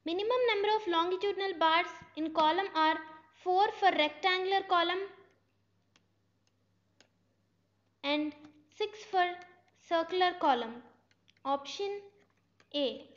Minimum number of longitudinal bars in column are 4 for rectangular column and 6 for circular column. Option A.